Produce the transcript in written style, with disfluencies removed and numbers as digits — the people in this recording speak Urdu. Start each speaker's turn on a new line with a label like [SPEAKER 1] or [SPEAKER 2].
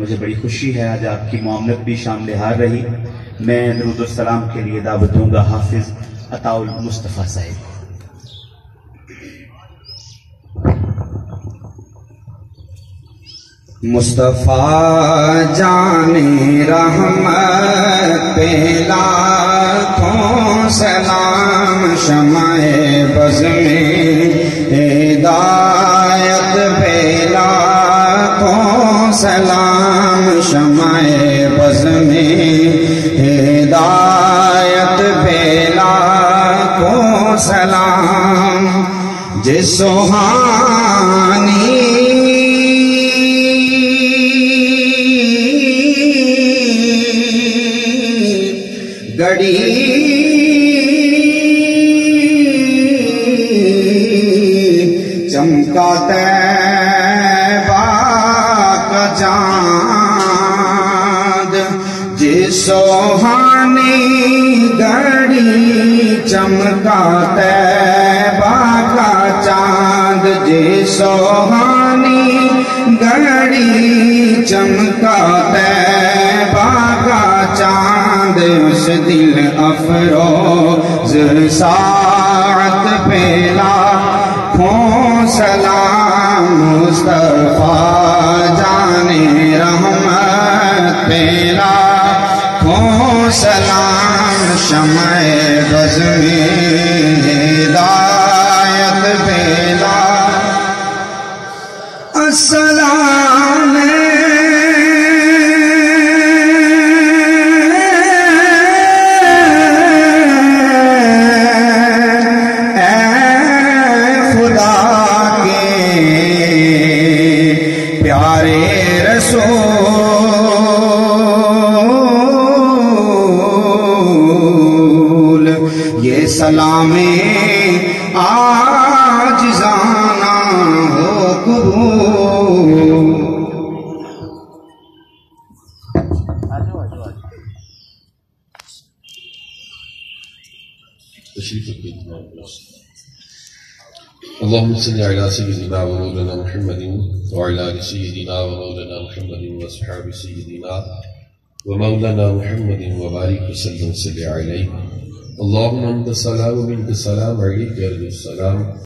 [SPEAKER 1] مجھے بڑی خوشی ہے آج آپ کی معاملت بھی شامل حال رہی. میں درود السلام کے لیے دعوت دوں گا حافظ عطاء المصطفیٰ صاحب.
[SPEAKER 2] مصطفیٰ جان رحمت پہ لاکھوں سلام، شمع بز میں ہدایت پہ لاکھوں سلام، شمع بز میں ہدایت پہ لاکھوں سلام. جس سہانی گڑی چمکا طیبہ کا چاند، جس سہانی گڑی چمکا طیبہ کا چاند، جس سہانی گڑی چمکا طیبہ کا چاند، اس دل افروز ساعت پہ لاکھوں سلام. مصطفیٰ جان رحمت پہ لاکھوں سلام، شمع بز میں ہدایت پہ السلام. پیارے رسول یہ سلام عاجزانہ ہو قبول.
[SPEAKER 3] اللهم صل على سيدنا ومولانا محمد وعلى آل سيدنا ومولانا محمد واصحاب سيدنا ومولانا محمد وبارك وسلم عليه. اللهم انت السلام ومنك السلام، عليك يرد السلام.